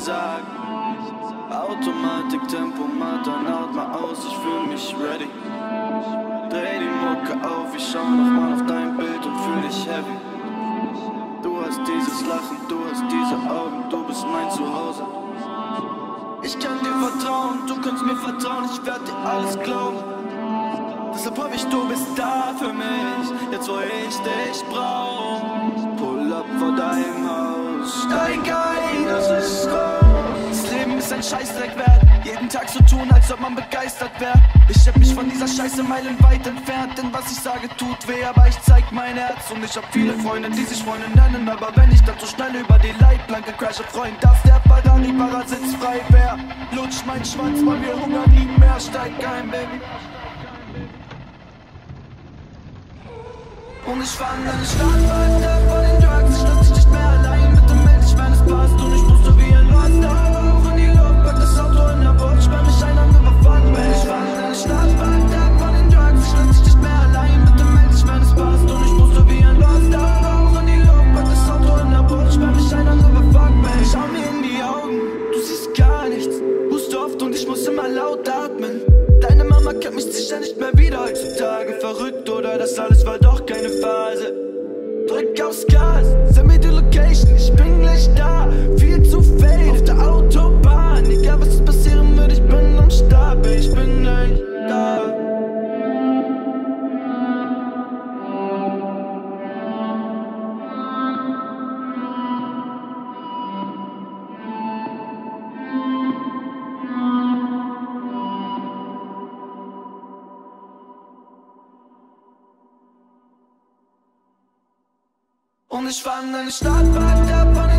sagen. Automatik, Tempomat, dann haut mal aus, ich fühl mich ready. Dreh die Mucke auf, ich schau nochmal auf dein Bild und fühl dich heavy. Du hast dieses Lachen, du hast diese Augen, du bist mein Zuhause. Ich kann dir vertrauen, du kannst mir vertrauen, ich werd dir alles glauben. Deshalb hoffe ich, du bist da für mich, jetzt wo ich dich brauch. Pull up vor deinem Haus, steig ein, das ist raus. Das Leben ist ein Scheißdreck wert, jeden Tag so tun, als ob man begeistert wär. Ich hab mich von dieser Scheiße meilenweit entfernt, denn was ich sage tut weh, aber ich zeig mein Herz. Und ich hab viele Freunde, die sich Freunde nennen, aber wenn ich dann so schnell über die Leitplanke crashe, Freund, dass der Ferrari-Fahrersitz frei wär. Lutsch mein Schwanz, weil wir hungern nie mehr, steig ein, Baby. Und ich fahr in deine Stadt weiter von den Drugs, ich lass dich nicht mehr allein, bitte meld dich, wenn es passt. Und ich muss so wie ein Roster, hoch in die Luft, pack das Auto in der Bucht, sperr mich ein, dann überfahren will. Ich fahr in deine Stadt weiter von den Drugs, ich lass dich nicht mehr allein, bitte meld dich, wenn es passt. Und ich muss so wie ein Roster, hoch in die Luft, pack das Auto in der Bucht, sperr mich ein, dann überfahren will. Schau mir in die Augen, du siehst gar nichts, hust oft und ich muss immer laut atmen. Deine Mama kennt mich sicher nicht mehr wieder heutzutage. Verrückt oder das alles war doch keine Phase. Drück aufs Gas, send mir die Location, ich bin gleich da. Viel zu fade auf der Autobahn. Egal was passieren wird, ich bin am Start, ich bin gleich da. Und ich fahr in deine Stadt weiter von